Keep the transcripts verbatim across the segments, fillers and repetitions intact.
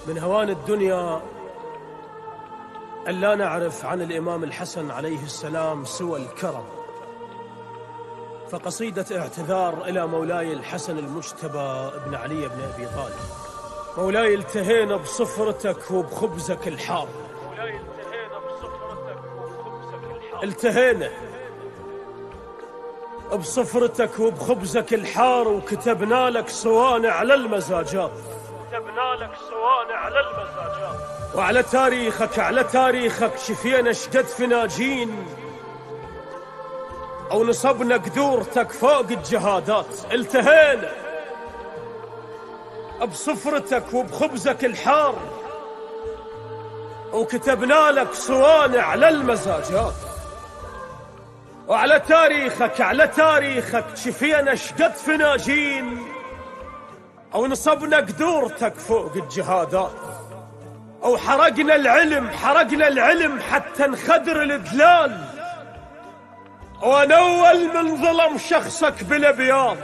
من هوان الدنيا أن لا نعرف عن الإمام الحسن عليه السلام سوى الكرم. فقصيدة اعتذار إلى مولاي الحسن المجتبى ابن علي بن أبي طالب. مولاي التهينا بصفرتك وبخبزك الحار، مولاي التهينا بصفرتك وبخبزك الحار، التهينا بصفرتك وبخبزك الحار، وكتبنا لك صوانع للمزاجات، كتبنا لك صوانع للمزاجات، وعلى تاريخك على تاريخك شفينا شقد فناجين، أو نصبنا قدورتك فوق الجهادات. التهينا بصفرتك وبخبزك الحار، وكتبنا لك صوانع للمزاجات، وعلى تاريخك على تاريخك شفينا شقد فناجين، أو نصبنا قدورتك فوق الجهادات، أو حرقنا العلم حرقنا العلم حتى نخدر الدلال، ونول من ظلم شخصك بالابيات.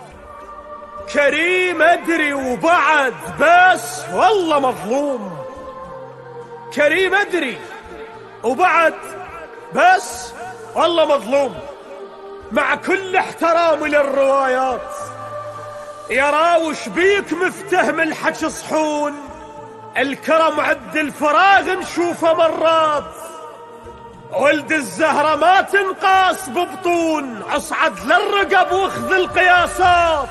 كريم أدري وبعد بس والله مظلوم، كريم أدري وبعد بس والله مظلوم. مع كل احترامي للروايات، يا راوش بيك مفتهم الحكي صحون، الكرم عد الفراغ نشوفه مرات، ولد الزهرة ما تنقاس ببطون، اصعد للرقب واخذ القياسات.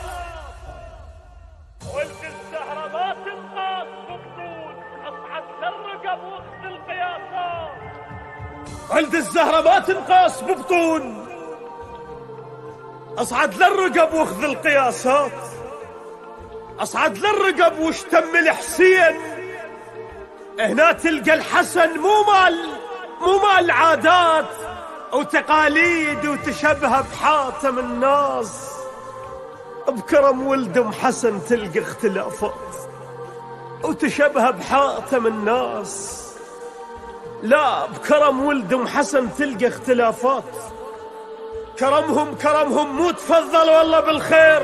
ولد الزهرة ما تنقاس ببطون، اصعد للرقب واخذ القياسات. ولد الزهرة ما تنقاس ببطون، اصعد للرقب واخذ القياسات. اصعد للرقب واشتم الحسين، هنا تلقى الحسن مو مال مو مال عادات وتقاليد وتشبه بحاتم الناس. بكرم ولد ام حسن تلقى اختلافات وتشبه بحاتم الناس. لا، بكرم ولد ام حسن تلقى اختلافات. كرمهم كرمهم مو تفضل والله بالخير،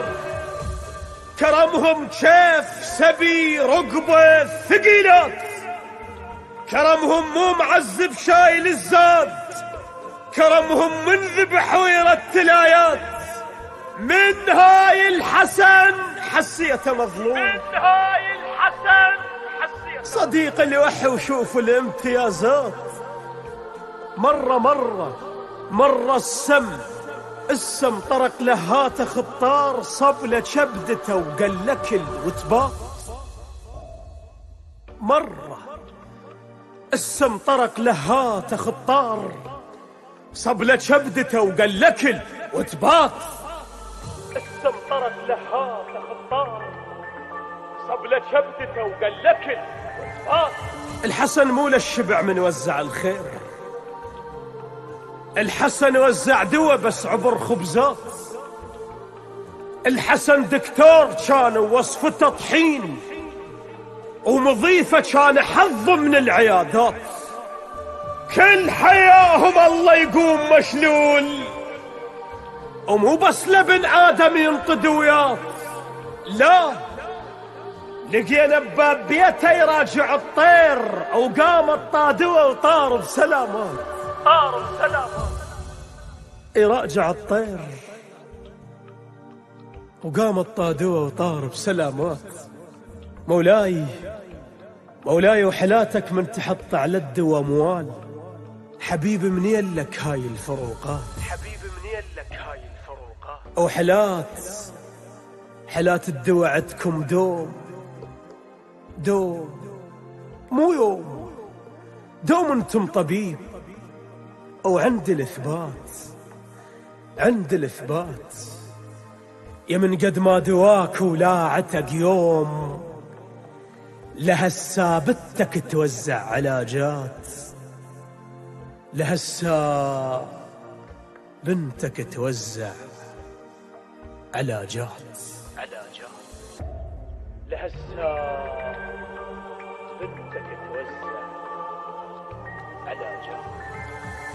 كرمهم كيف سبي رقبة ثقيلات. كرمهم مو معذب شايل الزاد، كرمهم من ذبح ويرتل آيات. من هاي الحسن حسيته مظلوم، من هاي الحسن حسيته صديق اللي وحي وشوف الامتيازات. مرة مرة مرة السم السم طرق لهاته خطار، صب له شبدته وقال لكل وتباط. مرة السم طرق لهاته خطار، صب له شبدته وقال لكل وتباط. السم طرق لهاته خطار، صب له شبدته وقال لكل وتباط. الحسن مو للشبع من وزع الخير، الحسن وزع دوا بس عبر خبزات. الحسن دكتور كان ووصفته طحين، ومضيفه كان حظ من العيادات. كل حياهم الله يقوم مشلول، ومو بس لبن آدم ينطد وياه. لا، لقينا بباب بيته يراجع الطير، وقام الطادوة وطار بسلامات. طار بسلامات يراجع الطير، وقام الطادوة وطار بسلامات. مولاي مولاي وحلاتك من تحط على الدوا اموال. حبيبي منين لك هاي الفروقات، حبيبي منين لك هاي الفروقات. وحلات حلات الدوا عندكم دوم دوم مو يوم دوم. انتم طبيب وعند الاثبات، عند الاثبات. يا من قد ما دواك ولا عتق يوم، لهسا بنتك توزع علاجات. لهسا بنتك توزع علاجات علاجات. لهسا بنتك توزع علاجات.